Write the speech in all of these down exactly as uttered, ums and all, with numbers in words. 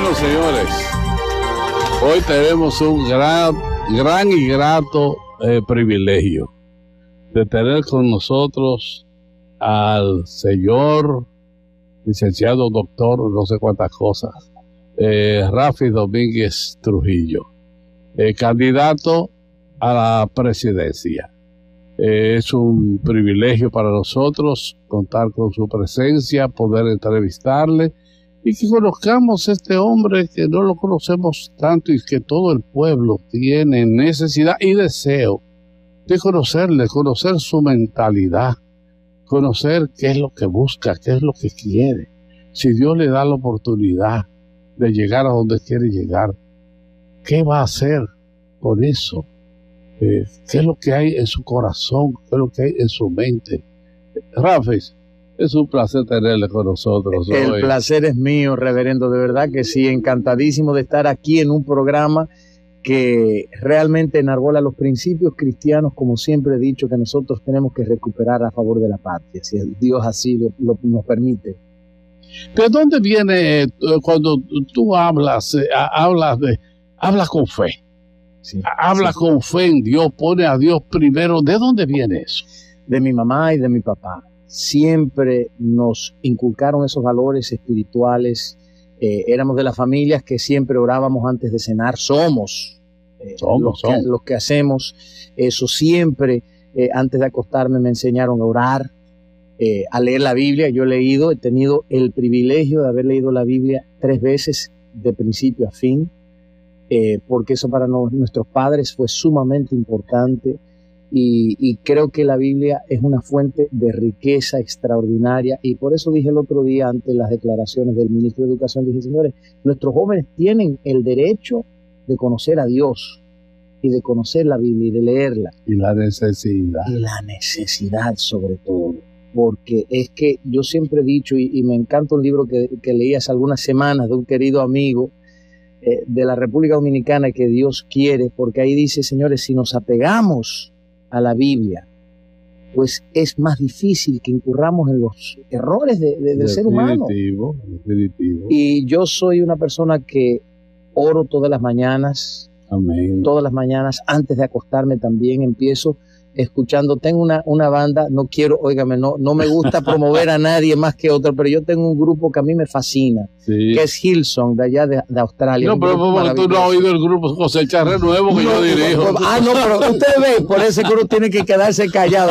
Bueno, señores, hoy tenemos un gran, gran y grato eh, privilegio de tener con nosotros al señor licenciado doctor, no sé cuántas cosas, eh, Rafi Domínguez Trujillo, eh, candidato a la presidencia. Eh, es un privilegio para nosotros contar con su presencia, poder entrevistarle y que conozcamos a este hombre que no lo conocemos tanto y que todo el pueblo tiene necesidad y deseo de conocerle, conocer su mentalidad, conocer qué es lo que busca, qué es lo que quiere. Si Dios le da la oportunidad de llegar a donde quiere llegar, ¿qué va a hacer por eso? Eh, ¿Qué es lo que hay en su corazón? ¿Qué es lo que hay en su mente? Rafi, es un placer tenerle con nosotros El hoy. placer es mío, reverendo, de verdad que sí, encantadísimo de estar aquí en un programa que realmente enarbola los principios cristianos, como siempre he dicho, que nosotros tenemos que recuperar a favor de la patria, si Dios así lo, lo, nos permite. ¿De dónde viene eh, cuando tú hablas, eh, hablas de, hablas con fe? Sí, habla sí. con fe en Dios, pone a Dios primero. ¿De dónde viene eso? De mi mamá y de mi papá. Siempre nos inculcaron esos valores espirituales. Eh, éramos de las familias que siempre orábamos antes de cenar. Somos, eh, somos, los, somos. Que, los que hacemos eso siempre. Eh, antes de acostarme me enseñaron a orar, eh, a leer la Biblia. Yo he leído, he tenido el privilegio de haber leído la Biblia tres veces de principio a fin. Eh, porque eso para no, nuestros padres fue sumamente importante y, y creo que la Biblia es una fuente de riqueza extraordinaria y por eso dije el otro día ante las declaraciones del ministro de Educación, dije, señores, nuestros jóvenes tienen el derecho de conocer a Dios y de conocer la Biblia y de leerla. Y la necesidad. Y la necesidad sobre todo, porque es que yo siempre he dicho y, y me encanta un libro que, que leí hace algunas semanas de un querido amigo de la República Dominicana que Dios quiere, porque ahí dice, señores, si nos apegamos a la Biblia, pues es más difícil que incurramos en los errores de, de, del ser humano. Definitivo, definitivo. Y yo soy una persona que oro todas las mañanas. Amén. Todas las mañanas, antes de acostarme también empiezo escuchando, tengo una, una banda, no quiero, óigame, no, no me gusta promover a nadie más que otro, pero yo tengo un grupo que a mí me fascina, sí. que es Hillsong, de allá de, de Australia. No, pero tú no has oído el grupo Cosecha Renuevo que no, yo dirijo. No, ah, no, pero ustedes ven, por ese grupo tiene que quedarse callado.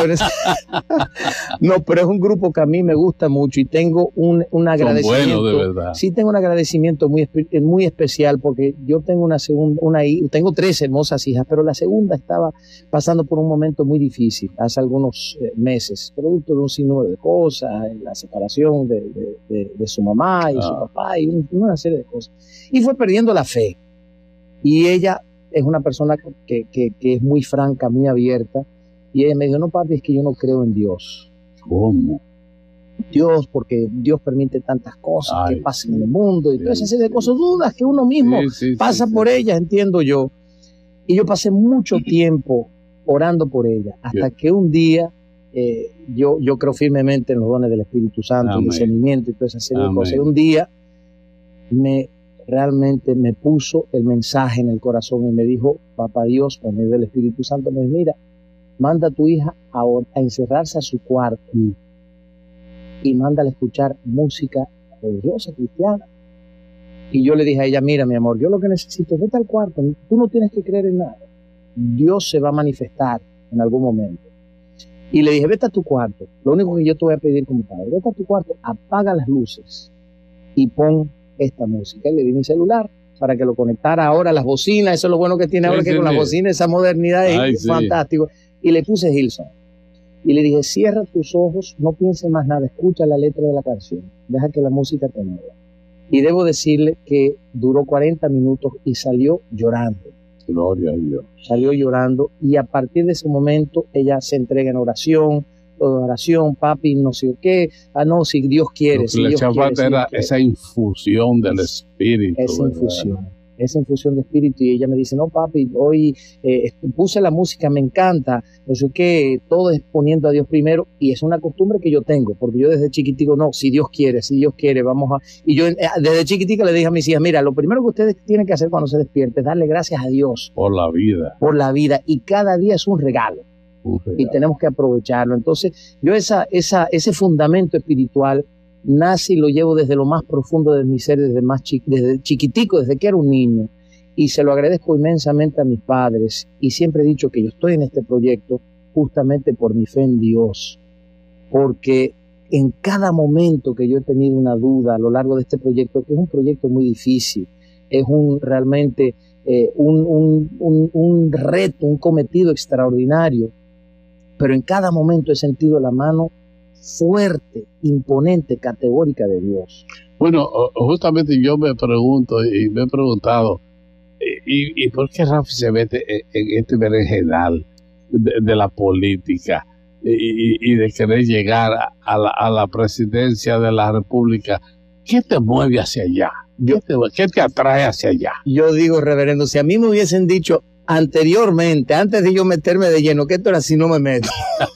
No, pero es un grupo que a mí me gusta mucho y tengo un, un agradecimiento. Son buenos, de verdad. Sí, tengo un agradecimiento muy, muy especial porque yo tengo una segunda, una tengo tres hermosas hijas, pero la segunda estaba pasando por un momento muy difícil hace algunos eh, meses, producto de un sinnúmero de cosas, la separación de, de, de, de su mamá y ah. su papá y un, una serie de cosas. Y fue perdiendo la fe. Y ella es una persona que, que, que es muy franca, muy abierta. Y ella me dijo, no papi, es que yo no creo en Dios. ¿Cómo? Dios, porque Dios permite tantas cosas Ay, que pasan en el mundo y sí, toda esa serie de cosas, dudas que uno mismo sí, sí, pasa sí, por sí. ellas, entiendo yo. Y yo pasé mucho tiempo orando por ella, hasta que un día eh, yo, yo creo firmemente en los dones del Espíritu Santo, Amén. El discernimiento y toda esa serie Amén. de cosas. Y un día me realmente me puso el mensaje en el corazón y me dijo, Papá Dios, por medio del Espíritu Santo, me dijo, mira, manda a tu hija a, a encerrarse a su cuarto y, y mándala a escuchar música religiosa, cristiana. Y yo le dije a ella, mira mi amor, yo lo que necesito es vete al cuarto, tú no tienes que creer en nada. Dios se va a manifestar en algún momento. Y le dije, vete a tu cuarto. Lo único que yo te voy a pedir como padre, vete a tu cuarto, apaga las luces y pon esta música. Y le di mi celular para que lo conectara ahora a las bocinas. Eso es lo bueno que tiene ahora, sí, que sí, con las bocinas, esa modernidad es Ay, fantástico. Sí. Y le puse Hillsong. Y le dije, cierra tus ojos, no pienses más nada, escucha la letra de la canción, deja que la música te mueva. Y debo decirle que duró cuarenta minutos y salió llorando. Gloria a Dios. Salió llorando y a partir de ese momento ella se entrega en oración, toda oración, papi, no sé qué, ah no, si Dios quiere. Lo que si le Dios echaba quiere, era si esa infusión del Espíritu. Esa ¿verdad? infusión. esa infusión de espíritu, y ella me dice, no papi, hoy eh, puse la música, me encanta, no sé qué, todo es poniendo a Dios primero, y es una costumbre que yo tengo, porque yo desde chiquitico, no, si Dios quiere, si Dios quiere, vamos a... Y yo eh, desde chiquitico le dije a mis hijas, mira, lo primero que ustedes tienen que hacer cuando se despierten es darle gracias a Dios. Por la vida. Por la vida, y cada día es un regalo. Un regalo. Y tenemos que aprovecharlo. Entonces, yo esa, esa, ese fundamento espiritual nace y lo llevo desde lo más profundo de mi ser, desde, más chi desde chiquitico, desde que era un niño, y se lo agradezco inmensamente a mis padres, y siempre he dicho que yo estoy en este proyecto justamente por mi fe en Dios, porque en cada momento que yo he tenido una duda a lo largo de este proyecto, que es un proyecto muy difícil, es un realmente eh, un, un, un, un reto, un cometido extraordinario, pero en cada momento he sentido la mano fuerte, imponente, categórica de Dios. Bueno, justamente yo me pregunto y me he preguntado, ¿y, y por qué Rafi se mete en este berenjenal de, de la política y, y de querer llegar a la, a la presidencia de la República? ¿Qué te mueve hacia allá? Yo, ¿Qué, te, ¿Qué te atrae hacia allá? Yo digo, reverendo, si a mí me hubiesen dicho anteriormente, antes de yo meterme de lleno, que esto era así, no me meto.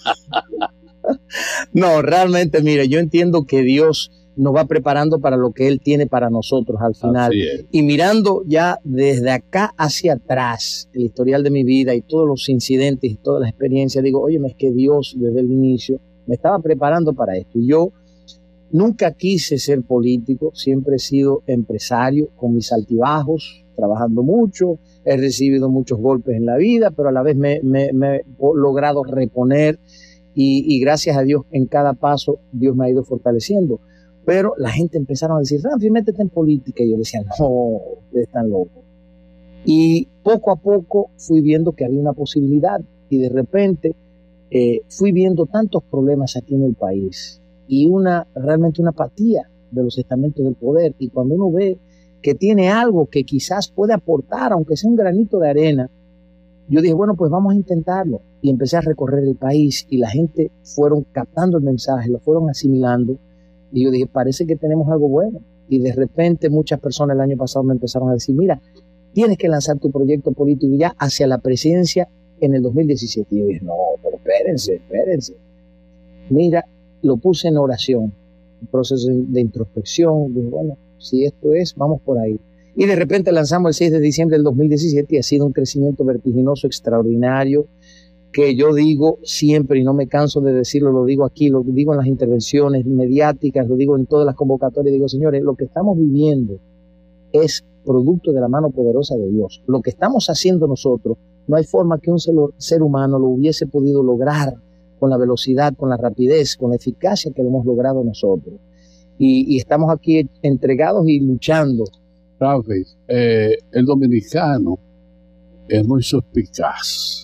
No, realmente, mire, yo entiendo que Dios nos va preparando para lo que Él tiene para nosotros al final. Y mirando ya desde acá hacia atrás, el historial de mi vida y todos los incidentes y todas las experiencias, digo, oye, es que Dios desde el inicio me estaba preparando para esto. Y yo nunca quise ser político, siempre he sido empresario con mis altibajos, trabajando mucho, he recibido muchos golpes en la vida, pero a la vez me, me, me he logrado reponer. Y, y gracias a Dios, en cada paso, Dios me ha ido fortaleciendo. Pero la gente empezaron a decir, Rafi, métete en política. Y yo decía, no, ustedes están locos. Y poco a poco fui viendo que había una posibilidad. Y de repente eh, fui viendo tantos problemas aquí en el país. Y una realmente una apatía de los estamentos del poder. Y cuando uno ve que tiene algo que quizás puede aportar, aunque sea un granito de arena, yo dije, bueno, pues vamos a intentarlo. Y empecé a recorrer el país y la gente fueron captando el mensaje, lo fueron asimilando. Y yo dije, parece que tenemos algo bueno. Y de repente muchas personas el año pasado me empezaron a decir, mira, tienes que lanzar tu proyecto político ya hacia la presidencia en el dos mil diecisiete. Y yo dije, no, pero espérense, espérense. Mira, lo puse en oración, un proceso de introspección. Dije, bueno, si esto es, vamos por ahí. Y de repente lanzamos el seis de diciembre del dos mil diecisiete y ha sido un crecimiento vertiginoso, extraordinario, que yo digo siempre, y no me canso de decirlo, lo digo aquí, lo digo en las intervenciones mediáticas, lo digo en todas las convocatorias, digo, señores, lo que estamos viviendo es producto de la mano poderosa de Dios. Lo que estamos haciendo nosotros, no hay forma que un ser humano lo hubiese podido lograr con la velocidad, con la rapidez, con la eficacia que lo hemos logrado nosotros. Y, y estamos aquí entregados y luchando. Rafi, eh, el dominicano es muy suspicaz.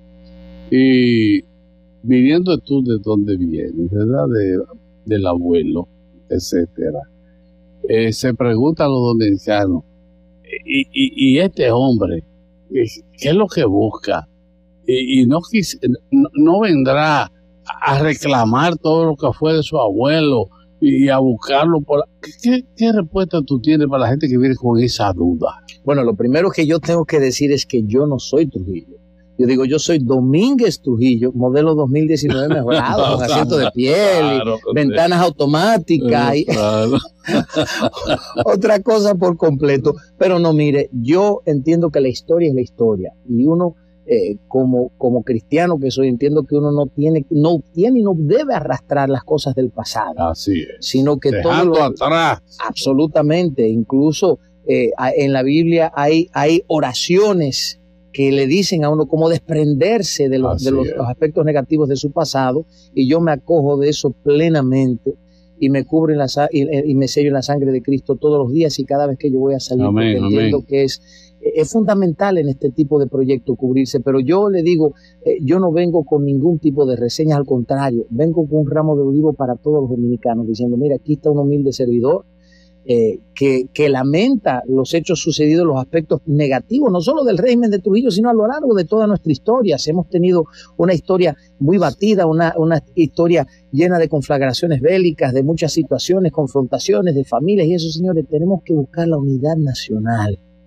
Y viniendo tú de donde vienes, ¿verdad? De, del abuelo, etcétera, eh, se pregunta a los dominicanos, y, y, y este hombre, ¿qué es lo que busca? Y, y no, no, no vendrá a reclamar todo lo que fue de su abuelo y a buscarlo por... ¿Qué, qué respuesta tú tienes para la gente que viene con esa duda? Bueno, lo primero que yo tengo que decir es que yo no soy Trujillo. Yo digo, yo soy Domínguez Trujillo, modelo dos mil diecinueve mejorado, con asiento de piel, claro, y ventanas automáticas, y claro. Otra cosa por completo. Pero no, mire, yo entiendo que la historia es la historia, y uno, eh, como, como cristiano que soy, entiendo que uno no tiene, no tiene y no debe arrastrar las cosas del pasado. Así es. Sino que dejando todo lo, atrás. Absolutamente. Incluso eh, en la Biblia hay, hay oraciones que le dicen a uno cómo desprenderse de, los, de los, los aspectos negativos de su pasado, y yo me acojo de eso plenamente y me cubro en la, y, y me sello en la sangre de Cristo todos los días y cada vez que yo voy a salir, amén, porque entiendo amén. que es, es fundamental en este tipo de proyectos cubrirse. Pero yo le digo, eh, yo no vengo con ningún tipo de reseñas, al contrario, vengo con un ramo de olivo para todos los dominicanos, diciendo, mira, aquí está un humilde servidor, Eh, que, que lamenta los hechos sucedidos, los aspectos negativos, no solo del régimen de Trujillo, sino a lo largo de toda nuestra historia. Hemos tenido una historia muy batida, una, una historia llena de conflagraciones bélicas, de muchas situaciones, confrontaciones de familias, y eso, señores, tenemos que buscar la unidad nacional.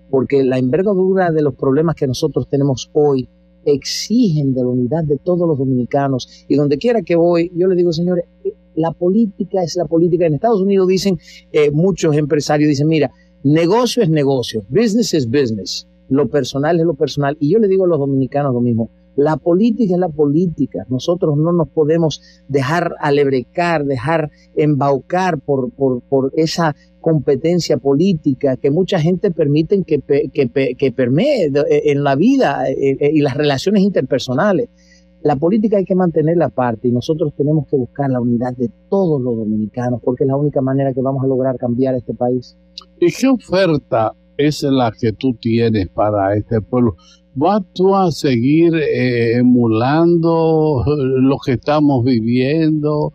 porque la envergadura de los problemas que nosotros tenemos hoy exigen de la unidad de todos los dominicanos. Y donde quiera que voy, yo le digo, señores, la política es la política. En Estados Unidos dicen, eh, muchos empresarios dicen, mira, negocio es negocio, business es business, lo personal es lo personal. Y yo le digo a los dominicanos lo mismo, la política es la política. Nosotros no nos podemos dejar alebrecar, dejar embaucar por, por, por esa competencia política que mucha gente permiten que, que, que permee en la vida y las relaciones interpersonales. La política hay que mantenerla aparte y nosotros tenemos que buscar la unidad de todos los dominicanos porque es la única manera que vamos a lograr cambiar este país. ¿Y qué oferta es la que tú tienes para este pueblo? ¿Vas tú a seguir eh, emulando lo que estamos viviendo,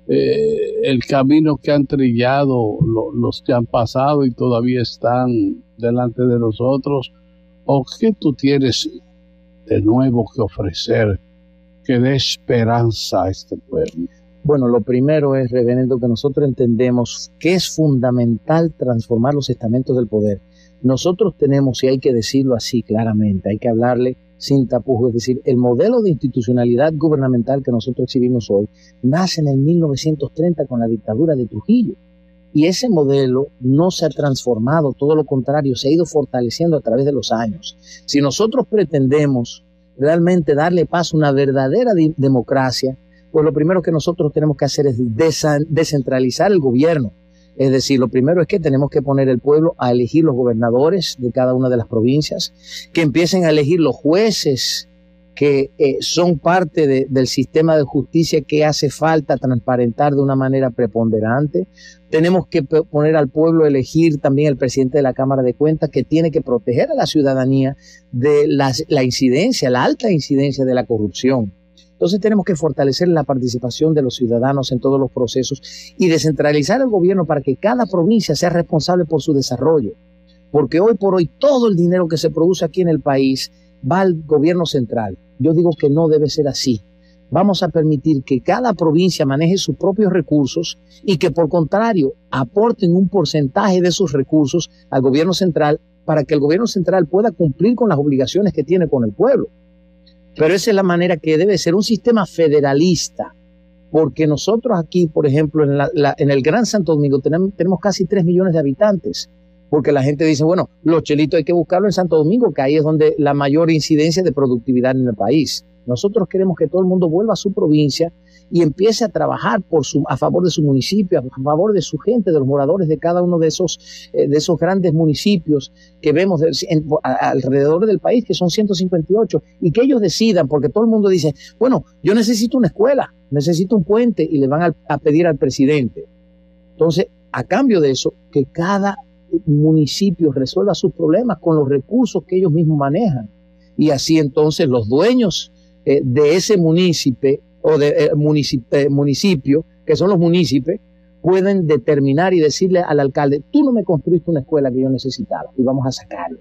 eh, el camino que han trillado lo, los que han pasado y todavía están delante de nosotros? ¿O qué tú tienes de nuevo que ofrecer que dé esperanza a este pueblo? Bueno, lo primero es, reverendo, que nosotros entendemos que es fundamental transformar los estamentos del poder. Nosotros tenemos, y hay que decirlo así claramente, hay que hablarle sin tapujos, es decir, el modelo de institucionalidad gubernamental que nosotros exhibimos hoy nace en el mil novecientos treinta con la dictadura de Trujillo. Y ese modelo no se ha transformado, todo lo contrario, se ha ido fortaleciendo a través de los años. Si nosotros pretendemos realmente darle paso a una verdadera de democracia, pues lo primero que nosotros tenemos que hacer es descentralizar el gobierno. Es decir, lo primero es que tenemos que poner el pueblo a elegir los gobernadores de cada una de las provincias, que empiecen a elegir los jueces que eh, son parte de, del sistema de justicia que hace falta transparentar de una manera preponderante. Tenemos que poner al pueblo a elegir también el presidente de la Cámara de Cuentas, que tiene que proteger a la ciudadanía de la, la incidencia, la alta incidencia de la corrupción. Entonces tenemos que fortalecer la participación de los ciudadanos en todos los procesos y descentralizar el gobierno para que cada provincia sea responsable por su desarrollo. Porque hoy por hoy todo el dinero que se produce aquí en el país va al gobierno central. Yo digo que no debe ser así. Vamos a permitir que cada provincia maneje sus propios recursos y que por contrario aporten un porcentaje de sus recursos al gobierno central para que el gobierno central pueda cumplir con las obligaciones que tiene con el pueblo. Pero esa es la manera que debe ser un sistema federalista, porque nosotros aquí, por ejemplo, en, la, la, en el Gran Santo Domingo tenemos, tenemos casi tres millones de habitantes, porque la gente dice, bueno, los chelitos hay que buscarlo en Santo Domingo, que ahí es donde la mayor incidencia de productividad en el país. Nosotros queremos que todo el mundo vuelva a su provincia y empiece a trabajar por su, a favor de su municipio, a favor de su gente, de los moradores de cada uno de esos, eh, de esos grandes municipios que vemos de, en, a, alrededor del país, que son ciento cincuenta y ocho, y que ellos decidan, porque todo el mundo dice, bueno, yo necesito una escuela, necesito un puente, y le van a, a pedir al presidente. Entonces, a cambio de eso, que cada municipio resuelva sus problemas con los recursos que ellos mismos manejan. Y así entonces los dueños eh, de ese municipio o de eh, municipio, eh, municipio, que son los municipios, pueden determinar y decirle al alcalde, tú no me construiste una escuela que yo necesitaba y vamos a sacarlo.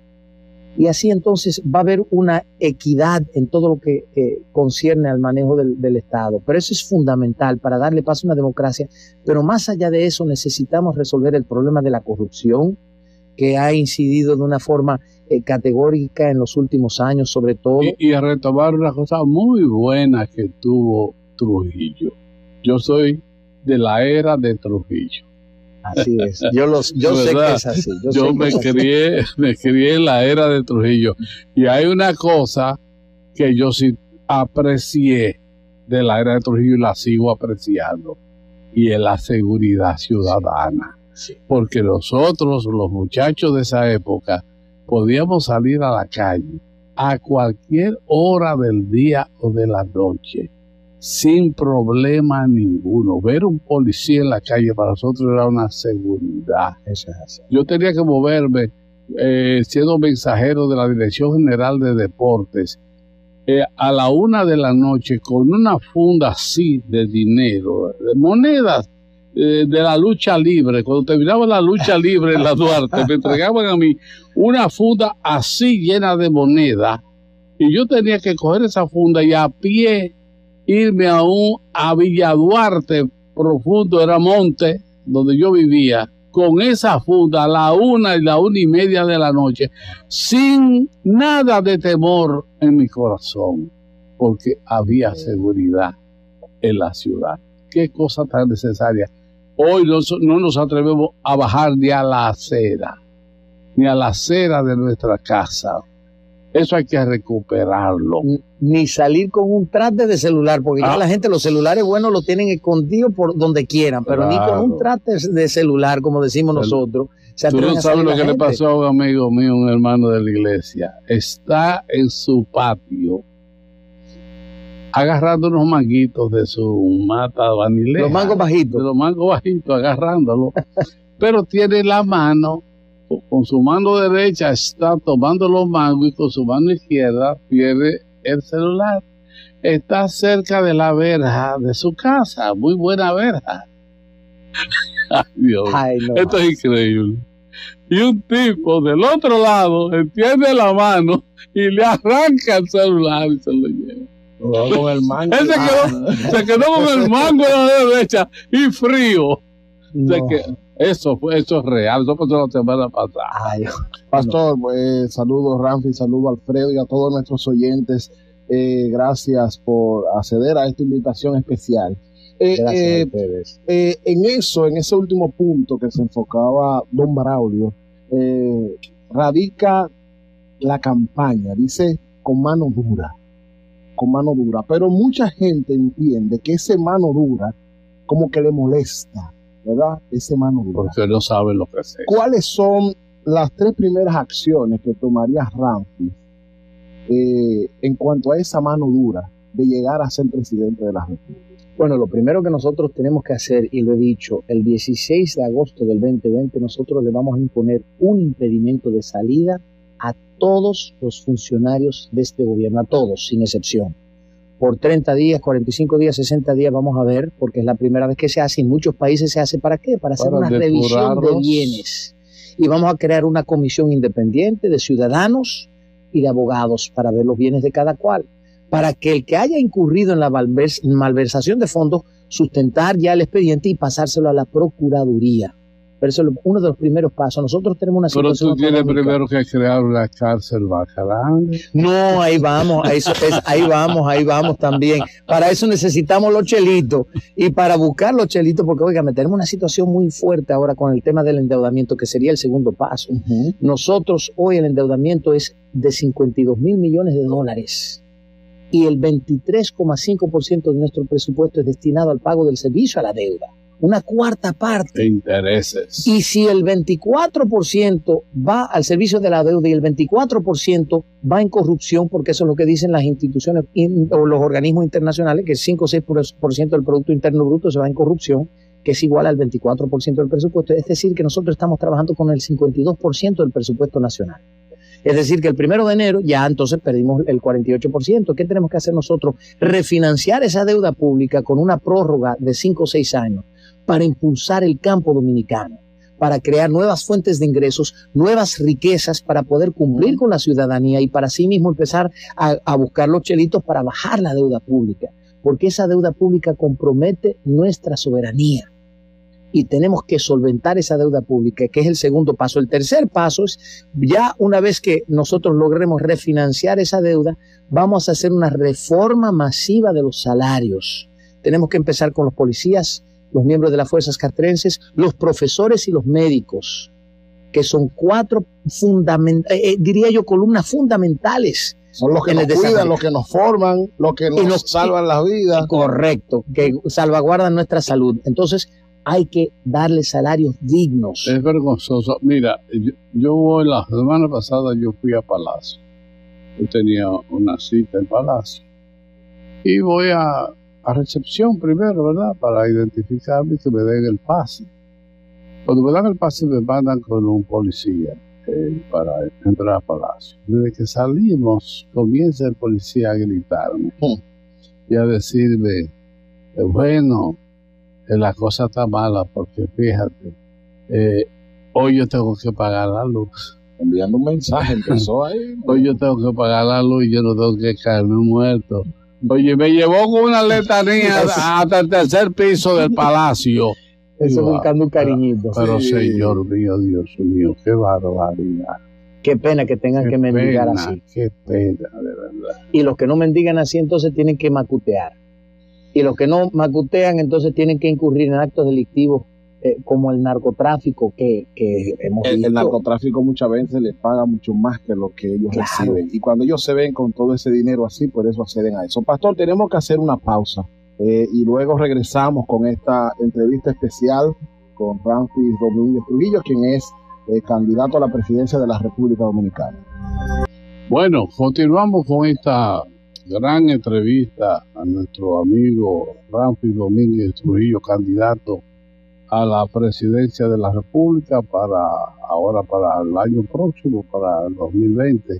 Y así entonces va a haber una equidad en todo lo que eh, concierne al manejo del, del Estado. Pero eso es fundamental para darle paso a una democracia. Pero más allá de eso necesitamos resolver el problema de la corrupción, que ha incidido de una forma eh, categórica en los últimos años, sobre todo. Y, y a retomar una cosa muy buena que tuvo Trujillo. Yo soy de la era de Trujillo. Así es. Yo, los, yo sé que es así. Yo, yo me, crié, me crié en la era de Trujillo. Y hay una cosa que yo sí aprecié de la era de Trujillo y la sigo apreciando. Y es la seguridad ciudadana. Sí. Porque nosotros, los muchachos de esa época, podíamos salir a la calle a cualquier hora del día o de la noche sin problema ninguno. Ver un policía en la calle para nosotros era una seguridad. Eso es así. Yo tenía que moverme eh, siendo mensajero de la Dirección General de Deportes eh, a la una de la noche con una funda así de dinero, de monedas eh, de la lucha libre. Cuando terminaba la lucha libre en la Duarte, me entregaban a mí una funda así llena de moneda y yo tenía que coger esa funda y a pie irme a un a Villa Duarte profundo, era monte donde yo vivía, con esa funda a la una y la una y media de la noche, sin nada de temor en mi corazón, porque había seguridad en la ciudad. Qué cosa tan necesaria. Hoy no, no nos atrevemos a bajar ni a la acera, ni a la acera de nuestra casa. Eso hay que recuperarlo. Ni salir con un traste de celular, porque ah. ya la gente los celulares buenos los tienen escondidos por donde quieran, pero claro. ni con un traste de celular, como decimos nosotros. Se Tú no sabes lo que gente. le pasó a un amigo mío, un hermano de la iglesia. Está en su patio agarrando unos manguitos de su mata vanileja. Los mangos bajitos. De los mangos bajitos, agarrándolo. Pero tiene la mano, con su mano derecha está tomando los mangos y con su mano izquierda pierde el celular. Está cerca de la verja de su casa, muy buena verja. Ay, Dios, Ay, no esto más. Es increíble. Y un tipo del otro lado entiende la mano y le arranca el celular y se lo lleva. No, con el mango. Él se quedó, se quedó con el mango de la derecha y frío. No. Se quedó. Eso fue, eso es real, eso pasó la semana pasada. Ay, Pastor, eh, saludos Ramfi, saludos Alfredo y a todos nuestros oyentes. Eh, gracias por acceder a esta invitación especial. Eh, gracias eh, a ustedes. Eh, en eso, en ese último punto que se enfocaba don Braulio, eh, radica la campaña, dice con mano dura, con mano dura, pero mucha gente entiende que ese mano dura como que le molesta, ¿verdad? Ese mano dura. Porque no saben lo que es. ¿Cuáles son las tres primeras acciones que tomaría Ramfi eh, en cuanto a esa mano dura de llegar a ser presidente de la República? Bueno, lo primero que nosotros tenemos que hacer, y lo he dicho, el dieciséis de agosto del veinte veinte nosotros le vamos a imponer un impedimento de salida a todos los funcionarios de este gobierno, a todos, sin excepción. Por treinta días, cuarenta y cinco días, sesenta días, vamos a ver, porque es la primera vez que se hace, en muchos países se hace, ¿para qué? Para hacer Para una revisión de bienes. Y vamos a crear una comisión independiente de ciudadanos y de abogados para ver los bienes de cada cual, para que el que haya incurrido en la malversación de fondos, sustentar ya el expediente y pasárselo a la Procuraduría. Pero eso es uno de los primeros pasos. Nosotros tenemos una Pero situación... Pero tú tienes primero que crear una cárcel Bacarán. No, ahí vamos, ahí, es, ahí vamos, ahí vamos también. Para eso necesitamos los chelitos y para buscar los chelitos, porque oiga, tenemos una situación muy fuerte ahora con el tema del endeudamiento, que sería el segundo paso. Uh-huh. Nosotros hoy el endeudamiento es de cincuenta y dos mil millones de dólares. Y el veintitrés coma cinco por ciento de nuestro presupuesto es destinado al pago del servicio a la deuda. Una cuarta parte. De intereses. Y si el veinticuatro por ciento va al servicio de la deuda y el veinticuatro por ciento va en corrupción, porque eso es lo que dicen las instituciones in, o los organismos internacionales, que el cinco o seis por ciento del Producto Interno Bruto se va en corrupción, que es igual al veinticuatro por ciento del presupuesto. Es decir, que nosotros estamos trabajando con el cincuenta y dos por ciento del presupuesto nacional. Es decir, que el primero de enero ya entonces perdimos el cuarenta y ocho por ciento. ¿Qué tenemos que hacer nosotros? Refinanciar esa deuda pública con una prórroga de cinco o seis años para impulsar el campo dominicano, para crear nuevas fuentes de ingresos, nuevas riquezas para poder cumplir con la ciudadanía y para sí mismo empezar a, a buscar los chelitos para bajar la deuda pública, porque esa deuda pública compromete nuestra soberanía. Y tenemos que solventar esa deuda pública, que es el segundo paso. El tercer paso es, ya una vez que nosotros logremos refinanciar esa deuda, vamos a hacer una reforma masiva de los salarios. Tenemos que empezar con los policías, los miembros de las fuerzas castrenses, los profesores y los médicos, que son cuatro fundamentales, eh, diría yo, columnas fundamentales. Son los que nos cuidan, los que nos forman, los que nos, nos salvan la vida. Correcto, que salvaguardan nuestra salud. Entonces, hay que darle salarios dignos. Es vergonzoso. Mira, yo, yo voy, la semana pasada yo fui a Palacio. Yo tenía una cita en Palacio. Y voy a, a recepción primero, ¿verdad? Para identificarme y que me den el pase. Cuando me dan el pase me mandan con un policía eh, para entrar a Palacio. Desde que salimos, comienza el policía a gritarme hmm. y a decirme, eh, bueno... la cosa está mala porque fíjate, eh, hoy yo tengo que pagar la luz. Enviando un mensaje, empezó ahí. Hoy yo tengo que pagar la luz y yo no tengo que caerme muerto. Oye, me llevó con una letanía hasta el tercer piso del palacio. Eso wow, buscando un cariñito. Pero, pero sí. Señor mío, Dios mío, qué barbaridad. Qué pena que tengan qué que mendigar pena, así. Qué pena, de verdad. Y los que no mendigan así, entonces tienen que macutear. Y los que no macutean, entonces tienen que incurrir en actos delictivos eh, como el narcotráfico que, que hemos el, visto. El narcotráfico muchas veces les paga mucho más que lo que ellos claro. reciben. Y cuando ellos se ven con todo ese dinero así, por eso acceden a eso. Pastor, tenemos que hacer una pausa eh, y luego regresamos con esta entrevista especial con Ramfis Domínguez Trujillo, quien es eh, candidato a la presidencia de la República Dominicana. Bueno, continuamos con esta gran entrevista a nuestro amigo Ramfis Domínguez Trujillo, candidato a la presidencia de la República para ahora, para el año próximo, para el dos mil veinte.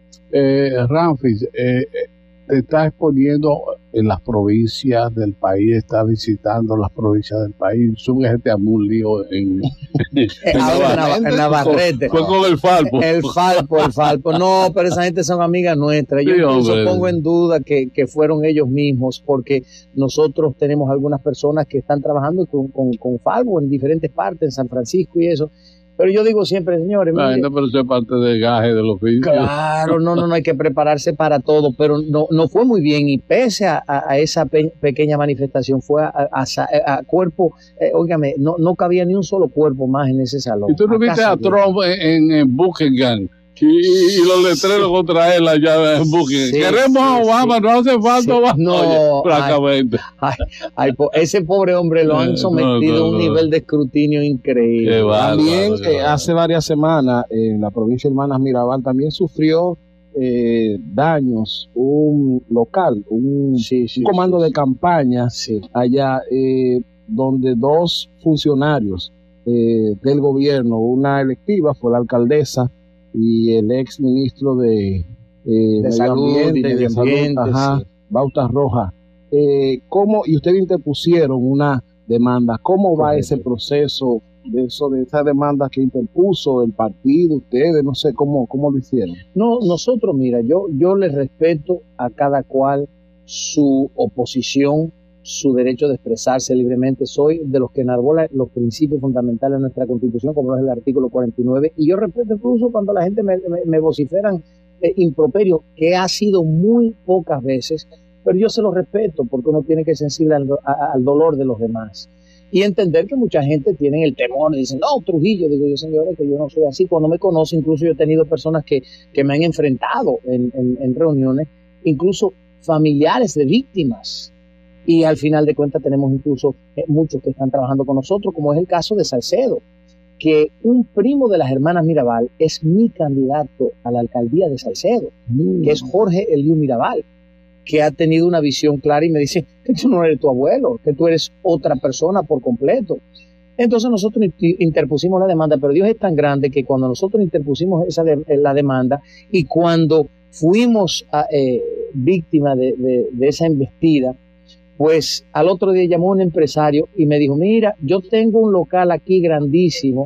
Eh, Ramfis, eh, te estás exponiendo en las provincias del país, estás visitando las provincias del país, sube gente a un lío en, en, Navarrete, en Navarrete. Fue con el Falpo. El Falpo, el Falpo. No, pero esa gente son amigas nuestras. Yo sí, incluso hombre. pongo en duda que, que fueron ellos mismos, porque nosotros tenemos algunas personas que están trabajando con, con, con Falpo en diferentes partes, en San Francisco y eso. Pero yo digo siempre, señores, la gente, pero eso es parte del gaje de los oficio. Claro, no, no, no hay que prepararse para todo, pero no, no fue muy bien y pese a, a, a esa pe pequeña manifestación fue a, a, a, a cuerpo, eh, óigame, no, no cabía ni un solo cuerpo más en ese salón. ¿Y tú no viste a Trump en, en Buckingham? Y, y los letreros sí. contra él allá en Buckingham. Sí, Queremos a sí, Obama, sí. no hace falta sí. Obama. No, Oye, francamente. Ay, ay, ay, ese pobre hombre lo han sometido no, no, no. a un nivel de escrutinio increíble. Bárbaro, también eh, hace varias semanas en la provincia de Hermanas Mirabal también sufrió eh, daños un local, un, sí, sí, un comando sí, de campaña sí. allá eh, donde dos funcionarios eh, del gobierno, una electiva fue la alcaldesa y el ex ministro de, eh, de Medio salud Ambiente, y de ambiente, ajá, sí. Bautas Rojas. Eh, ¿cómo, y ustedes interpusieron una demanda? ¿Cómo va ese proceso de eso, de esa demanda que interpuso el partido, ustedes? No sé cómo, cómo lo hicieron. No, nosotros, mira, yo, yo les respeto a cada cual su oposición, su derecho de expresarse libremente. Soy de los que enarbola los principios fundamentales de nuestra Constitución, como es el artículo cuarenta y nueve, y yo respeto incluso cuando la gente me, me, me vociferan eh, improperios, que ha sido muy pocas veces, pero yo se los respeto porque uno tiene que ser sensible al, a, al dolor de los demás y entender que mucha gente tiene el temor, dicen, no, Trujillo, digo yo, señores, que yo no soy así. Cuando me conocen, incluso yo he tenido personas que, que me han enfrentado en, en, en reuniones, incluso familiares de víctimas. Y al final de cuentas tenemos incluso eh, muchos que están trabajando con nosotros, como es el caso de Salcedo, que un primo de las hermanas Mirabal es mi candidato a la alcaldía de Salcedo, mm. que es Jorge Eliú Mirabal, que ha tenido una visión clara y me dice que tú no eres tu abuelo, que tú eres otra persona por completo. Entonces nosotros interpusimos la demanda, pero Dios es tan grande que cuando nosotros interpusimos esa de, la demanda y cuando fuimos a, eh, víctima de, de, de esa embestida, pues al otro día llamó un empresario y me dijo, mira, yo tengo un local aquí grandísimo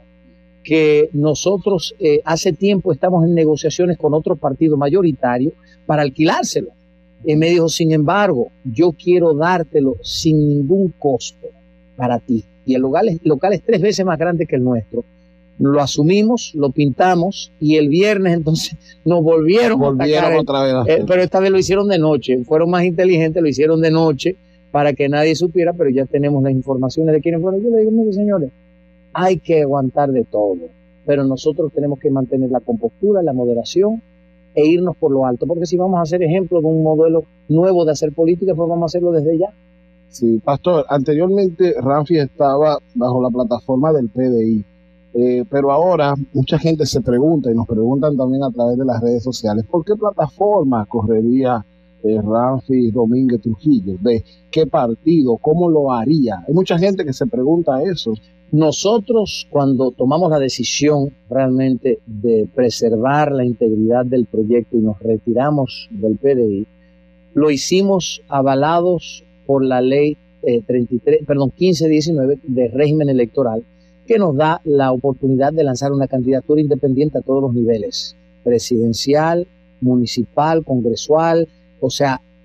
que nosotros eh, hace tiempo estamos en negociaciones con otro partido mayoritario para alquilárselo. Y me dijo, sin embargo, yo quiero dártelo sin ningún costo para ti. Y el local es, local es tres veces más grande que el nuestro. Lo asumimos, lo pintamos y el viernes entonces nos volvieron, volvieron a atacar. Otra vez eh, pero esta vez lo hicieron de noche. Fueron más inteligentes, lo hicieron de noche para que nadie supiera, pero ya tenemos las informaciones de quiénes fueron. Yo le digo, mire, señores, hay que aguantar de todo, pero nosotros tenemos que mantener la compostura, la moderación e irnos por lo alto, porque si vamos a hacer ejemplo de un modelo nuevo de hacer política, pues vamos a hacerlo desde ya. Sí, Pastor, anteriormente Ramfis estaba bajo la plataforma del P D I, eh, pero ahora mucha gente se pregunta y nos preguntan también a través de las redes sociales, ¿por qué plataforma correría eh, Ramfis Domínguez Trujillo? ¿De qué partido? ¿Cómo lo haría? Hay mucha gente que se pregunta eso. Nosotros, cuando tomamos la decisión realmente de preservar la integridad del proyecto y nos retiramos del P D I, lo hicimos avalados por la ley eh, treinta y tres, perdón, quince diecinueve de régimen electoral, que nos da la oportunidad de lanzar una candidatura independiente a todos los niveles, presidencial, municipal, congresual, o sea,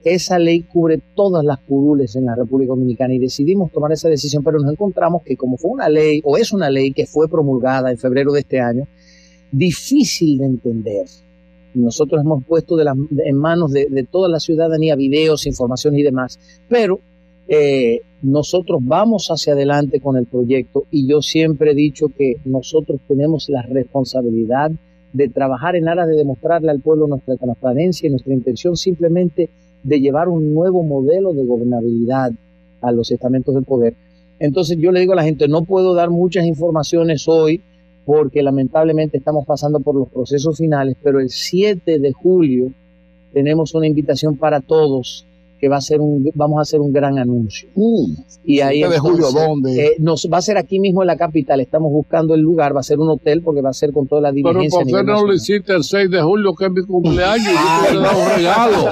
esa ley cubre todas las curules en la República Dominicana y decidimos tomar esa decisión, pero nos encontramos que como fue una ley, o es una ley que fue promulgada en febrero de este año, difícil de entender. Nosotros hemos puesto de la, de, en manos de, de toda la ciudadanía videos, informaciones y demás, pero eh, nosotros vamos hacia adelante con el proyecto y yo siempre he dicho que nosotros tenemos la responsabilidad de trabajar en aras de demostrarle al pueblo nuestra transparencia y nuestra intención simplemente de llevar un nuevo modelo de gobernabilidad a los estamentos del poder. Entonces yo le digo a la gente, no puedo dar muchas informaciones hoy porque lamentablemente estamos pasando por los procesos finales, pero el siete de julio tenemos una invitación para todos que va a ser un, vamos a hacer un gran anuncio. Mm, y ahí siete de julio, ¿dónde? Eh, nos va a ser aquí mismo en la capital, estamos buscando el lugar, va a ser un hotel porque va a ser con toda la diligencia. Pero ¿por qué no lo hiciste el seis de julio, que es mi cumpleaños, y yo te he dado un regalo?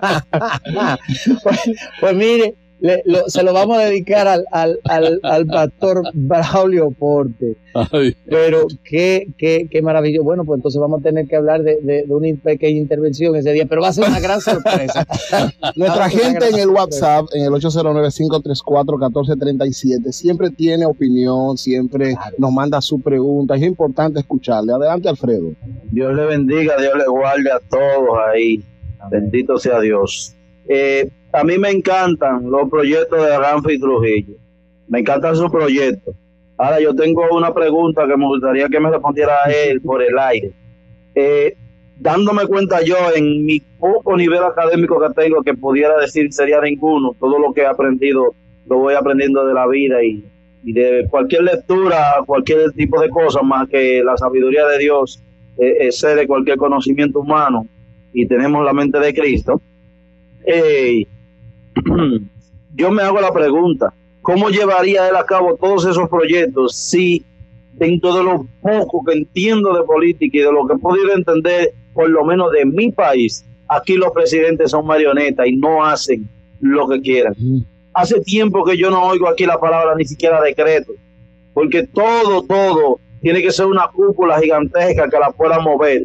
pues, pues mire, le, lo, se lo vamos a dedicar al, al, al, al pastor Braulio Porte. Ay. Pero qué, qué, qué maravilloso. Bueno, pues entonces vamos a tener que hablar de, de, de una pequeña intervención ese día, pero va a ser una gran sorpresa. Nuestra gente en el WhatsApp, en el ocho cero nueve, cinco tres cuatro, uno cuatro tres siete, siempre tiene opinión, siempre claro. nos manda su pregunta. Es importante escucharle. Adelante, Alfredo. Dios le bendiga, Dios le guarde a todos ahí. Amén. Bendito sea Dios. Eh, a mí me encantan los proyectos de Ramfi Trujillo. Me encantan sus proyectos. Ahora yo tengo una pregunta que me gustaría que me respondiera a él por el aire. Eh, dándome cuenta yo en mi poco nivel académico que tengo, que pudiera decir sería ninguno, todo lo que he aprendido lo voy aprendiendo de la vida y, y de cualquier lectura, cualquier tipo de cosas, más que la sabiduría de Dios eh, excede cualquier conocimiento humano y tenemos la mente de Cristo. Eh, yo me hago la pregunta, ¿cómo llevaría él a cabo todos esos proyectos si dentro de lo poco que entiendo de política y de lo que he podido entender por lo menos de mi país, aquí los presidentes son marionetas y no hacen lo que quieran? Hace tiempo que yo no oigo aquí la palabra ni siquiera decreto, porque todo, todo tiene que ser una cúpula gigantesca que la pueda mover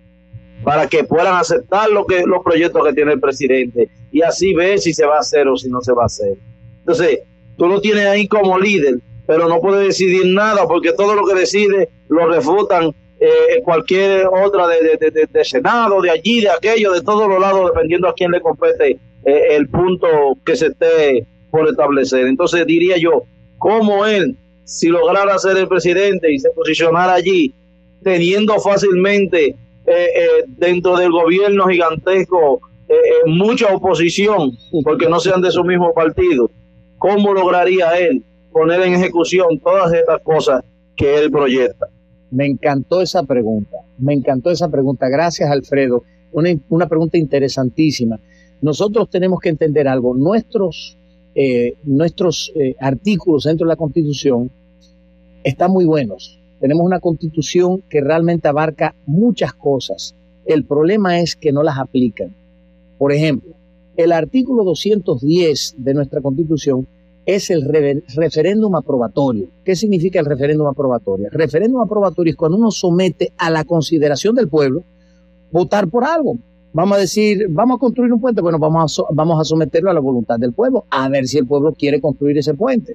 para que puedan aceptar lo que, los proyectos que tiene el presidente y así ver si se va a hacer o si no se va a hacer. Entonces, tú lo tienes ahí como líder, pero no puedes decidir nada porque todo lo que decide lo refutan eh, cualquier otra de, de, de, de Senado, de allí, de aquello, de todos los lados, dependiendo a quién le compete eh, el punto que se esté por establecer. Entonces diría yo, ¿cómo él, si lograra ser el presidente y se posicionara allí, teniendo fácilmente Eh, eh, dentro del gobierno gigantesco eh, eh, mucha oposición porque no sean de su mismo partido, ¿cómo lograría él poner en ejecución todas estas cosas que él proyecta? Me encantó esa pregunta, me encantó esa pregunta, gracias Alfredo, una, una pregunta interesantísima. Nosotros tenemos que entender algo, nuestros, eh, nuestros eh, artículos dentro de la Constitución están muy buenos. Tenemos una constitución que realmente abarca muchas cosas. El problema es que no las aplican. Por ejemplo, el artículo doscientos diez de nuestra constitución es el re referéndum aprobatorio. ¿Qué significa el referéndum aprobatorio? El referéndum aprobatorio es cuando uno somete a la consideración del pueblo votar por algo. Vamos a decir, vamos a construir un puente. Bueno, vamos a, so vamos a someterlo a la voluntad del pueblo, a ver si el pueblo quiere construir ese puente.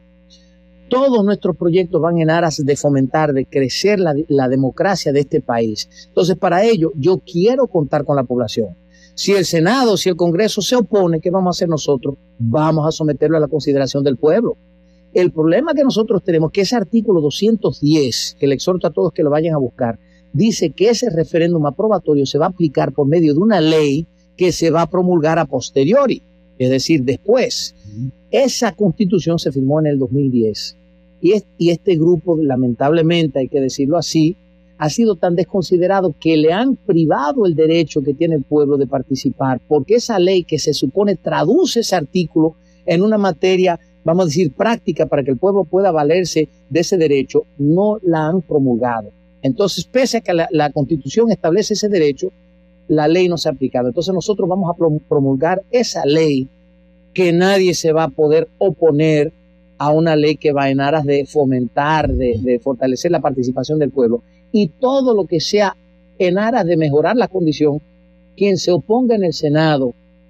Todos nuestros proyectos van en aras de fomentar, de crecer la, la democracia de este país. Entonces, para ello, yo quiero contar con la población. Si el Senado, si el Congreso se opone, ¿qué vamos a hacer nosotros? Vamos a someterlo a la consideración del pueblo. El problema que nosotros tenemos es que ese artículo doscientos diez, que le exhorto a todos que lo vayan a buscar, dice que ese referéndum aprobatorio se va a aplicar por medio de una ley que se va a promulgar a posteriori, es decir, después. Esa constitución se firmó en el dos mil diez y, es, y este grupo, lamentablemente, hay que decirlo así, ha sido tan desconsiderado que le han privado el derecho que tiene el pueblo de participar, porque esa ley que se supone traduce ese artículo en una materia, vamos a decir, práctica para que el pueblo pueda valerse de ese derecho, no la han promulgado. Entonces, pese a que la, la Constitución establece ese derecho, la ley no se ha aplicado. Entonces nosotros vamos a promulgar esa ley que nadie se va a poder oponer a una ley que va en aras de fomentar, de, de fortalecer la participación del pueblo. Y todo lo que sea en aras de mejorar la condición, quien se oponga en el Senado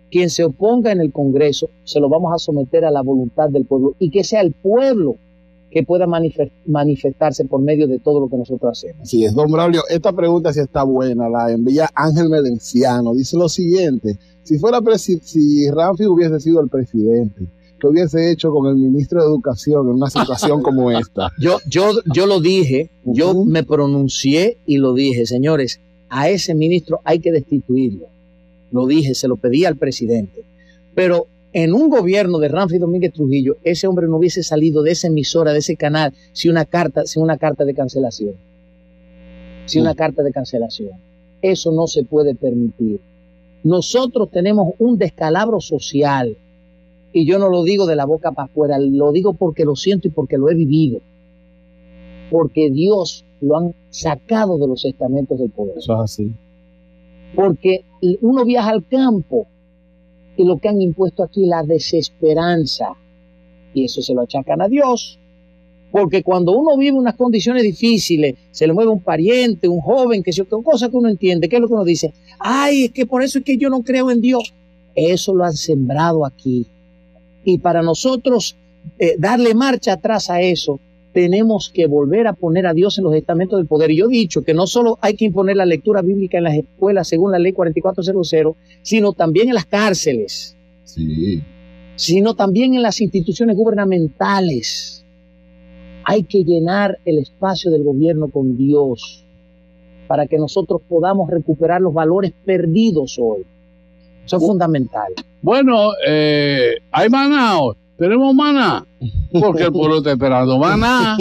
Quien se oponga en el Congreso, se lo vamos a someter a la voluntad del pueblo y que sea el pueblo que pueda manifestarse por medio de todo lo que nosotros hacemos. Sí, es, don Braulio, esta pregunta sí está buena, la envía Ángel Medenciano. Dice lo siguiente: si fuera si Ramfi hubiese sido el presidente, ¿qué hubiese hecho con el ministro de Educación en una situación como esta? Yo, yo, yo lo dije, uh-huh. yo me pronuncié y lo dije, señores, a ese ministro hay que destituirlo. Lo dije, se lo pedí al presidente. Pero en un gobierno de Ramfi Domínguez Trujillo, ese hombre no hubiese salido de esa emisora, de ese canal, sin una carta, sin una carta de cancelación. Sin una carta de cancelación. Eso no se puede permitir. Nosotros tenemos un descalabro social, y yo no lo digo de la boca para afuera, lo digo porque lo siento y porque lo he vivido. Porque Dios lo han sacado de los estamentos del poder. Eso es así. Porque uno viaja al campo y lo que han impuesto aquí, la desesperanza, y eso se lo achacan a Dios, porque cuando uno vive unas condiciones difíciles, se le mueve un pariente, un joven, que sea cosa que uno entiende, ¿qué es lo que uno dice? Ay, es que por eso es que yo no creo en Dios. Eso lo han sembrado aquí, y para nosotros eh, darle marcha atrás a eso, tenemos que volver a poner a Dios en los estamentos del poder. Y yo he dicho que no solo hay que imponer la lectura bíblica en las escuelas según la ley cuarenta y cuatro cero cero, sino también en las cárceles. Sí. Sino también en las instituciones gubernamentales. Hay que llenar el espacio del gobierno con Dios para que nosotros podamos recuperar los valores perdidos hoy. Eso es uh, fundamental. Bueno, eh, hay maná hoy. Tenemos maná, porque el pueblo está esperando maná.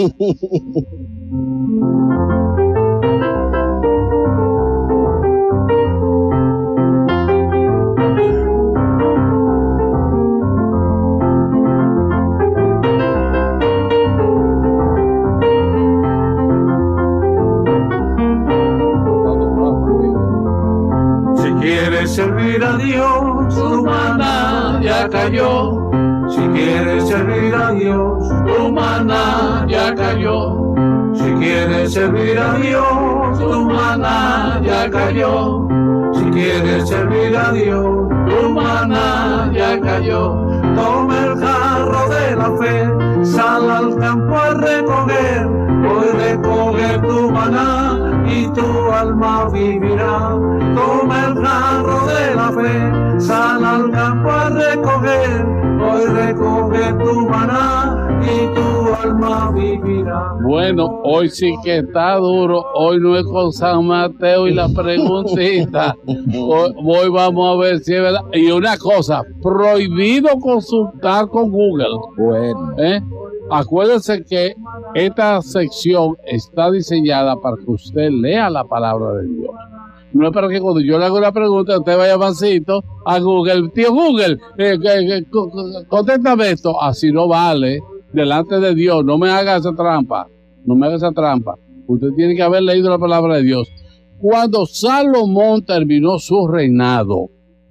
Si quieres servir a Dios, tu maná ya cayó. Si quieres servir a Dios, tu maná ya cayó. Si quieres servir a Dios, tu maná ya cayó. Si quieres servir a Dios, tu maná ya cayó. Toma el jarro de la fe, sal al campo a recoger. Hoy recoge tu maná y tu alma vivirá. Toma el jarro de la fe, sal al campo a recoger. Hoy recoge tu maná y tu alma vivirá. Bueno, hoy sí que está duro. Hoy no es con San Mateo y la preguntita. Hoy, hoy vamos a ver si es verdad. Y una cosa, prohibido consultar con Google. Bueno. ¿Eh? Acuérdense que esta sección está diseñada para que usted lea la palabra de Dios. No es para que cuando yo le hago una pregunta, usted vaya mancito a Google. Tío Google, eh, eh, eh, contéstame esto. Así no vale. Delante de Dios, no me haga esa trampa. No me haga esa trampa. Usted tiene que haber leído la palabra de Dios. Cuando Salomón terminó su reinado,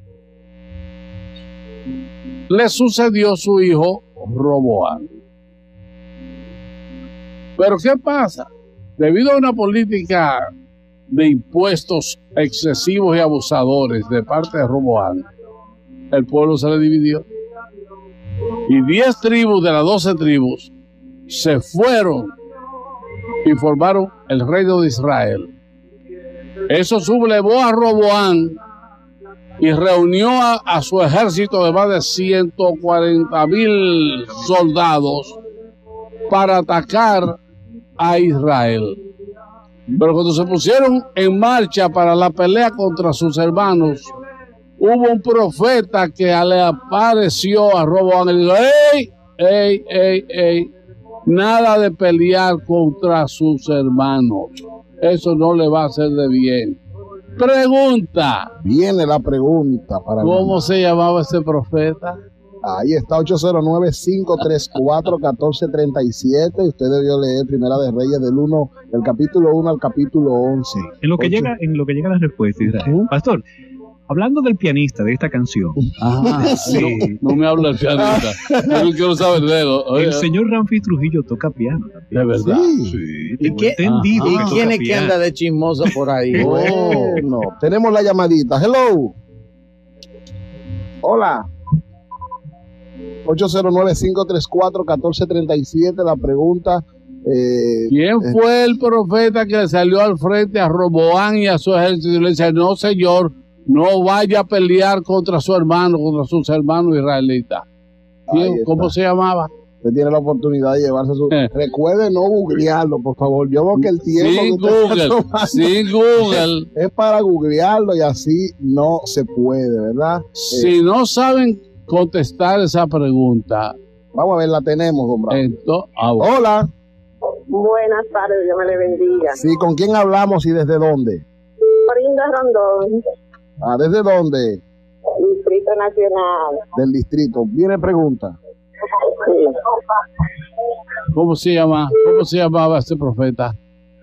le sucedió su hijo Roboam. Pero ¿qué pasa? Debido a una política de impuestos excesivos y abusadores de parte de Roboam, el pueblo se le dividió. Y diez tribus de las doce tribus se fueron y formaron el reino de Israel. Eso sublevó a Roboam y reunió a, a su ejército de más de ciento cuarenta mil soldados para atacar a Israel. Pero cuando se pusieron en marcha para la pelea contra sus hermanos, hubo un profeta que le apareció a Roboam y le dijo: ¡Ey, ey, ey, ey! Nada de pelear contra sus hermanos. Eso no le va a hacer de bien. Pregunta. Viene la pregunta para ¿Cómo se llamaba ese profeta? Ahí está, ocho cero nueve, cinco tres cuatro, uno cuatro tres siete. Usted debió leer Primera de Reyes del uno, del capítulo uno al capítulo once. En lo que ocho. llega, en lo que llega la respuesta, Israel. ¿Uh? Pastor, hablando del pianista de esta canción. Ah, sí. No, no me habla el pianista. Yo no quiero saber de él. El señor Ramfi Trujillo toca piano también. ¿De verdad? Sí. sí ¿Y, qué, entendido ¿y quién es que anda de chismoso por ahí? Oh, no. Tenemos la llamadita. Hello. Hola. ocho cero nueve, cinco tres cuatro, uno cuatro tres siete. La pregunta. Eh, ¿Quién eh, fue el profeta que salió al frente a Roboán y a su ejército y le dice, no señor, no vaya a pelear contra su hermano, contra sus hermanos israelitas? ¿Cómo se llamaba? Usted tiene la oportunidad de llevarse su... Eh. Recuerde no googlearlo, por favor. Yo veo que el tiempo sin que usted Google, está tomando sin Google. Es para googlearlo y así no se puede, ¿verdad? Si eh. no saben contestar esa pregunta. Vamos a ver, la tenemos, don Bravo. Esto, ah, bueno. Hola. Buenas tardes, Dios me le bendiga. Sí, ¿con quién hablamos y desde dónde? Orinda Rondón. Ah, ¿desde dónde? Distrito Nacional. Del distrito. ¿Viene pregunta? Sí. ¿Cómo se llama? ¿Cómo se llamaba este profeta?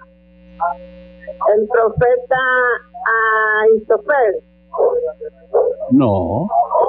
El profeta Aistofel. No.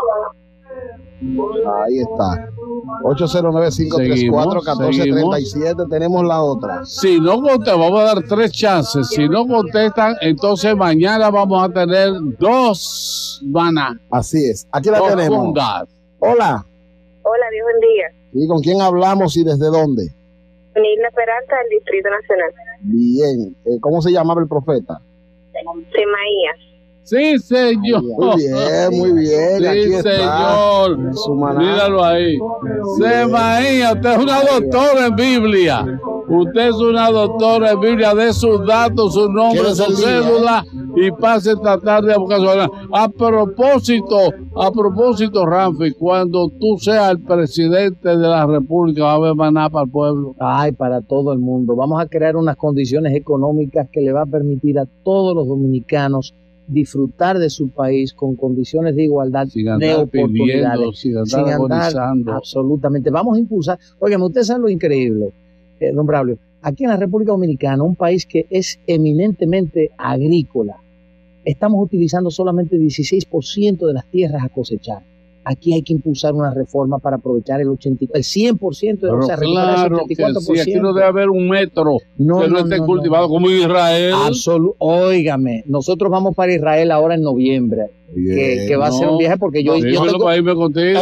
Ahí está. ocho cero nueve, cinco tres cuatro, uno cuatro tres siete. Tenemos la otra. Si no contestan, vamos a dar tres chances. Si no contestan, entonces mañana vamos a tener dos maná. Así es. Aquí la dos tenemos. Fundas. Hola. Hola, Dios bendiga. ¿Y con quién hablamos y desde dónde? Nilda Peralta, del Distrito Nacional. Bien. Eh, ¿Cómo se llamaba el profeta? Semaías. Sí, señor. Muy bien, muy bien. Sí, aquí señor. Está. Míralo ahí. Semaías, usted es una doctora en Biblia. Usted es una doctora en Biblia. De sus datos, su nombre, su cédula y pase esta tarde a buscar su hermana. A propósito, a propósito, Ramfi, cuando tú seas el presidente de la República, va a haber maná para el pueblo. Ay, para todo el mundo. Vamos a crear unas condiciones económicas que le va a permitir a todos los dominicanos disfrutar de su país con condiciones de igualdad, sin de andar oportunidades, pidiendo, sin andar, sin andar absolutamente. Vamos a impulsar. Oigan, ustedes saben lo increíble, eh, don Braulio. Aquí en la República Dominicana, un país que es eminentemente agrícola, estamos utilizando solamente dieciséis por ciento de las tierras a cosechar. Aquí hay que impulsar una reforma para aprovechar el ochenta, el cien por ciento de, pero o sea, claro ochenta y cuatro por ciento. Que sí, aquí no debe haber un metro no, que no, no esté no, cultivado no. como Israel. Absol Óigame, nosotros vamos para Israel ahora en noviembre. Bien, que, que va no, a ser un viaje porque yo, no, yo tengo, para irme contigo.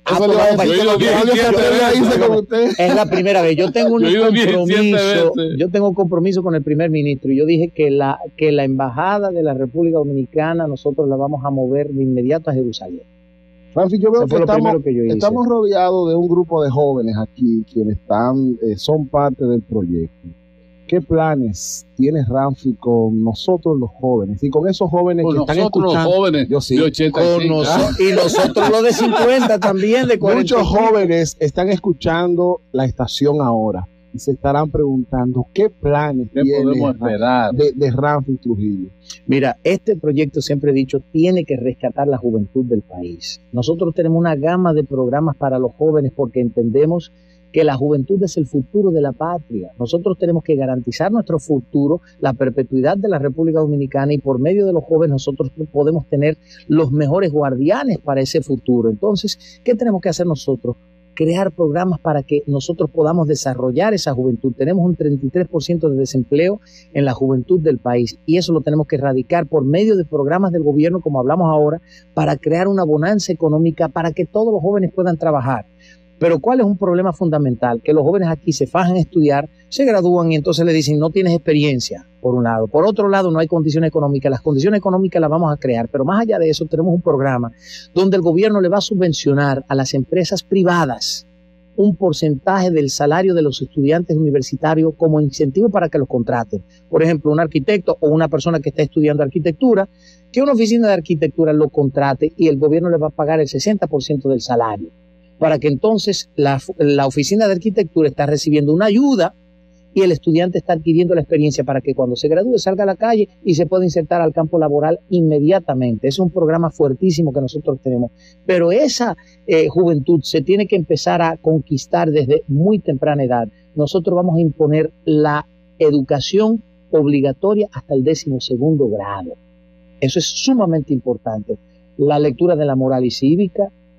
Es la primera vez. Yo tengo un yo compromiso. Yo tengo un compromiso con el primer ministro. Y yo dije que la que la embajada de la República Dominicana nosotros la vamos a mover de inmediato a Jerusalén. Francis, yo veo que estamos, que yo estamos rodeados de un grupo de jóvenes aquí quienes están, eh, son parte del proyecto. ¿Qué planes tiene Ramfi con nosotros los jóvenes? Y con esos jóvenes con que están escuchando. Los jóvenes yo sí, de ochenta y cinco. Con noso y nosotros los de cincuenta también, de cuarenta. Muchos jóvenes están escuchando la estación ahora y se estarán preguntando qué planes ¿Qué tiene podemos esperar? de, de Ramfi Trujillo. Mira, este proyecto, siempre he dicho, tiene que rescatar la juventud del país. Nosotros tenemos una gama de programas para los jóvenes porque entendemos que la juventud es el futuro de la patria. Nosotros tenemos que garantizar nuestro futuro, la perpetuidad de la República Dominicana, y por medio de los jóvenes nosotros podemos tener los mejores guardianes para ese futuro. Entonces, ¿qué tenemos que hacer nosotros? Crear programas para que nosotros podamos desarrollar esa juventud. Tenemos un treinta y tres por ciento de desempleo en la juventud del país y eso lo tenemos que erradicar por medio de programas del gobierno, como hablamos ahora, para crear una bonanza económica para que todos los jóvenes puedan trabajar. Pero ¿cuál es un problema fundamental? Que los jóvenes aquí se fajan a estudiar, se gradúan y entonces le dicen no tienes experiencia, por un lado. Por otro lado, no hay condiciones económicas. Las condiciones económicas las vamos a crear, pero más allá de eso tenemos un programa donde el gobierno le va a subvencionar a las empresas privadas un porcentaje del salario de los estudiantes universitarios como incentivo para que los contraten. Por ejemplo, un arquitecto o una persona que está estudiando arquitectura, que una oficina de arquitectura lo contrate y el gobierno le va a pagar el sesenta por ciento del salario, para que entonces la, la oficina de arquitectura está recibiendo una ayuda y el estudiante está adquiriendo la experiencia para que cuando se gradúe salga a la calle y se pueda insertar al campo laboral inmediatamente. Es un programa fuertísimo que nosotros tenemos. Pero esa eh, juventud se tiene que empezar a conquistar desde muy temprana edad. Nosotros vamos a imponer la educación obligatoria hasta el décimo segundo grado. Eso es sumamente importante. La lectura de la moral y cívica,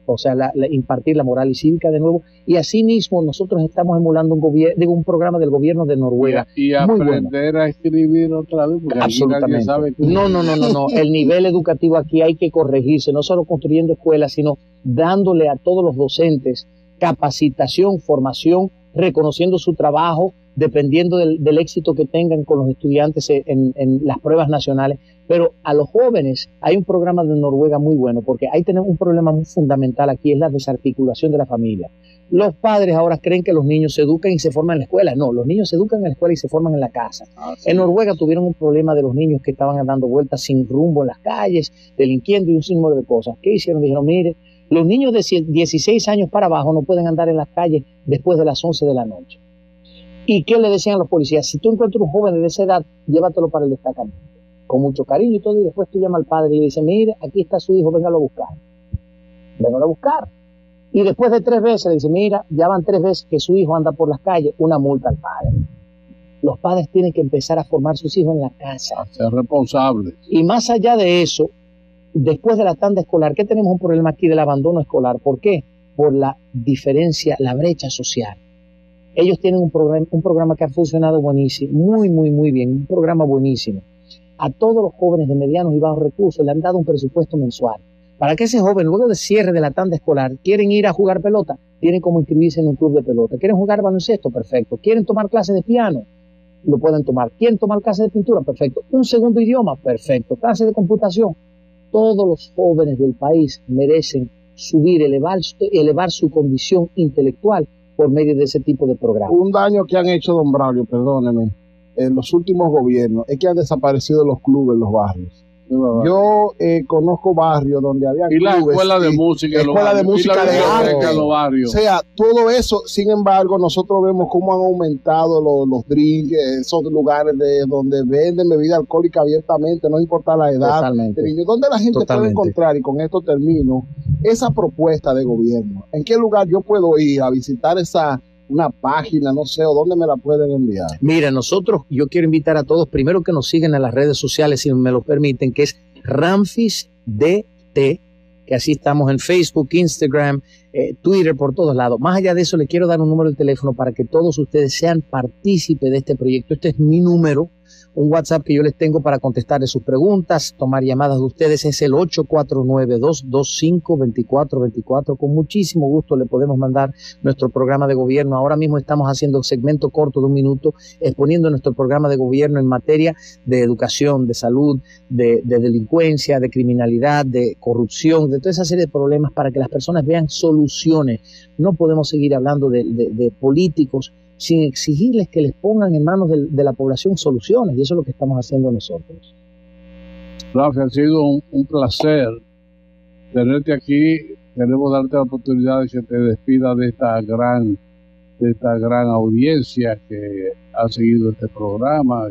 o sea, la, la, impartir la moral y cívica de nuevo. Y asimismo nosotros estamos emulando un gobierno, digo, un programa del gobierno de Noruega. Y, y aprender bueno. a escribir otra vez, porque absolutamente. Sabe que... No, no, no, no, no. El nivel educativo aquí hay que corregirse, no solo construyendo escuelas, sino dándole a todos los docentes capacitación, formación, reconociendo su trabajo, dependiendo del, del éxito que tengan con los estudiantes en, en las pruebas nacionales. Pero a los jóvenes hay un programa de Noruega muy bueno, porque ahí tenemos un problema muy fundamental aquí, es la desarticulación de la familia. Los padres ahora creen que los niños se educan y se forman en la escuela. No, los niños se educan en la escuela y se forman en la casa. Ah, sí. En Noruega tuvieron un problema de los niños que estaban dando vueltas sin rumbo en las calles, delinquiendo y un sinnúmero de cosas. ¿Qué hicieron? Dijeron, mire, los niños de dieciséis años para abajo no pueden andar en las calles después de las once de la noche. ¿Y qué le decían a los policías? Si tú encuentras un joven de esa edad, llévatelo para el destacamento. Con mucho cariño y todo, y después tú llamas al padre y le dices, mire, aquí está su hijo, véngalo a buscar. Véngalo a buscar. Y después de tres veces le dice, mira, ya van tres veces que su hijo anda por las calles, una multa al padre. Los padres tienen que empezar a formar sus hijos en la casa. A ser responsables. Y más allá de eso, después de la tanda escolar, ¿qué tenemos un problema aquí del abandono escolar? ¿Por qué? Por la diferencia, la brecha social. Ellos tienen un programa, un programa que ha funcionado buenísimo, muy, muy, muy bien, un programa buenísimo. A todos los jóvenes de medianos y bajos recursos le han dado un presupuesto mensual. Para que ese joven, luego de cierre de la tanda escolar, quieren ir a jugar pelota, tienen como inscribirse en un club de pelota. ¿Quieren jugar baloncesto? Perfecto. ¿Quieren tomar clases de piano? Lo pueden tomar. ¿Quieren tomar clases de pintura? Perfecto. ¿Un segundo idioma? Perfecto. ¿Clases de computación? Todos los jóvenes del país merecen subir, elevar, elevar su condición intelectual por medio de ese tipo de programas. Un daño que han hecho, don Braulio, perdóneme, en los últimos gobiernos, es que han desaparecido los clubes en los barrios. Yo eh, conozco barrios donde había y clubes, la escuela de música, escuela de música de arte, los barrios. O sea, todo eso. Sin embargo, nosotros vemos cómo han aumentado los, los drinks, esos lugares de donde venden bebida alcohólica abiertamente, no importa la edad. Totalmente. De niños, donde la gente Totalmente. puede encontrar, y con esto termino, esa propuesta de gobierno. ¿En qué lugar yo puedo ir a visitar esa una página, no sé, o dónde me la pueden enviar? Mira, nosotros, yo quiero invitar a todos, primero que nos sigan en las redes sociales, si me lo permiten, que es Ramfis D T, que así estamos en Facebook, Instagram, eh, Twitter, por todos lados. Más allá de eso, le quiero dar un número de teléfono para que todos ustedes sean partícipes de este proyecto. Este es mi número, un WhatsApp que yo les tengo para contestarles sus preguntas, tomar llamadas de ustedes, es el ocho cuatro nueve, dos dos cinco, dos cuatro dos cuatro. Con muchísimo gusto le podemos mandar nuestro programa de gobierno. Ahora mismo estamos haciendo un segmento corto de un minuto exponiendo nuestro programa de gobierno en materia de educación, de salud, de, de delincuencia, de criminalidad, de corrupción, de toda esa serie de problemas para que las personas vean soluciones. No podemos seguir hablando de, de, de políticos sin exigirles que les pongan en manos de, de la población soluciones, y eso es lo que estamos haciendo nosotros. Rafa, ha sido un, un placer tenerte aquí. Queremos darte la oportunidad de que te despidas de esta gran de esta gran audiencia que ha seguido este programa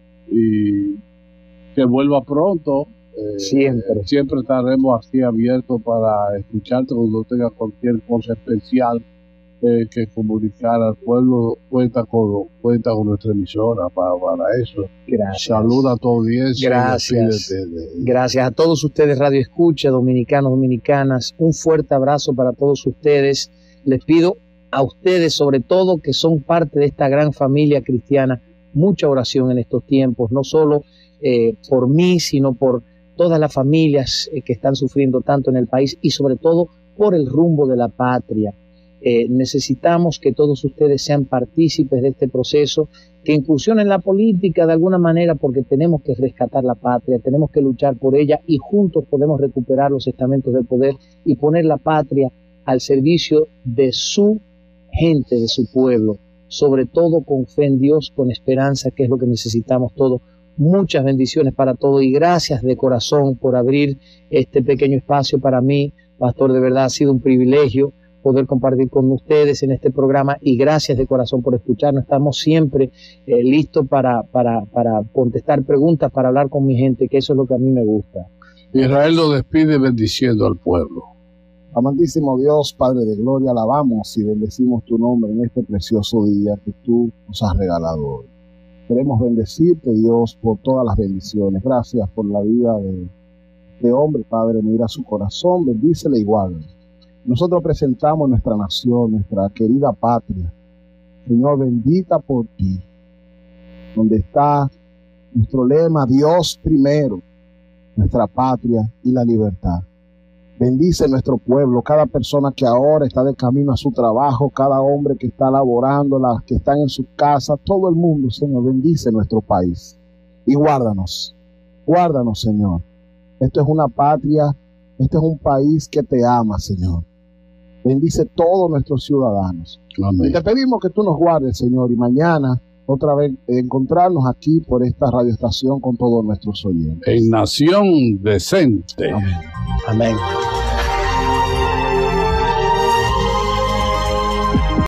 y que vuelva pronto. Eh, siempre. Siempre estaremos aquí abiertos para escucharte cuando tengas cualquier cosa especial Eh, que comunicar al pueblo. Cuenta con, cuenta con nuestra emisora para, para eso. Gracias. Saluda a tu audiencia. Gracias. De, de, de... Gracias a todos ustedes, Radio Escucha, dominicanos, dominicanas. Un fuerte abrazo para todos ustedes. Les pido a ustedes, sobre todo, que son parte de esta gran familia cristiana, mucha oración en estos tiempos, no solo eh, por mí, sino por todas las familias eh, que están sufriendo tanto en el país y sobre todo por el rumbo de la patria. Eh, necesitamos que todos ustedes sean partícipes de este proceso, que incursionen en la política de alguna manera, porque tenemos que rescatar la patria, tenemos que luchar por ella y juntos podemos recuperar los estamentos del poder y poner la patria al servicio de su gente, de su pueblo, sobre todo con fe en Dios, con esperanza, que es lo que necesitamos todos. Muchas bendiciones para todos y gracias de corazón por abrir este pequeño espacio para mí, pastor. De verdad ha sido un privilegio poder compartir con ustedes en este programa y gracias de corazón por escucharnos. Estamos siempre eh, listos para, para, para contestar preguntas, para hablar con mi gente, que eso es lo que a mí me gusta. Israel lo despide bendiciendo al pueblo. Amantísimo Dios, Padre de gloria, alabamos y bendecimos tu nombre en este precioso día que tú nos has regalado hoy. Queremos bendecirte, Dios, por todas las bendiciones. Gracias por la vida de, de hombre, Padre. Mira su corazón, bendícele igual. nosotros presentamos nuestra nación, nuestra querida patria. Señor, bendita por ti, donde está nuestro lema, Dios primero, nuestra patria y la libertad. Bendice nuestro pueblo, cada persona que ahora está de camino a su trabajo, cada hombre que está laborando, las que están en su casa, todo el mundo, Señor, bendice nuestro país. Y guárdanos, guárdanos, Señor. Esto es una patria, este es un país que te ama, Señor. Bendice todos nuestros ciudadanos. Amén. Y te pedimos que tú nos guardes, Señor, y mañana otra vez encontrarnos aquí por esta radioestación con todos nuestros oyentes. En Nación Decente. Amén. Amén.